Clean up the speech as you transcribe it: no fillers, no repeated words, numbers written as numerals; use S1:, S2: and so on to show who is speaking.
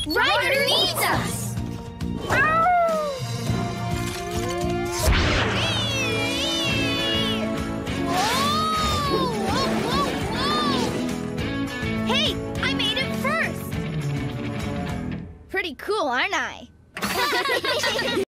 S1: Ryder needs us!
S2: Hey, I made it first! Pretty cool, aren't I?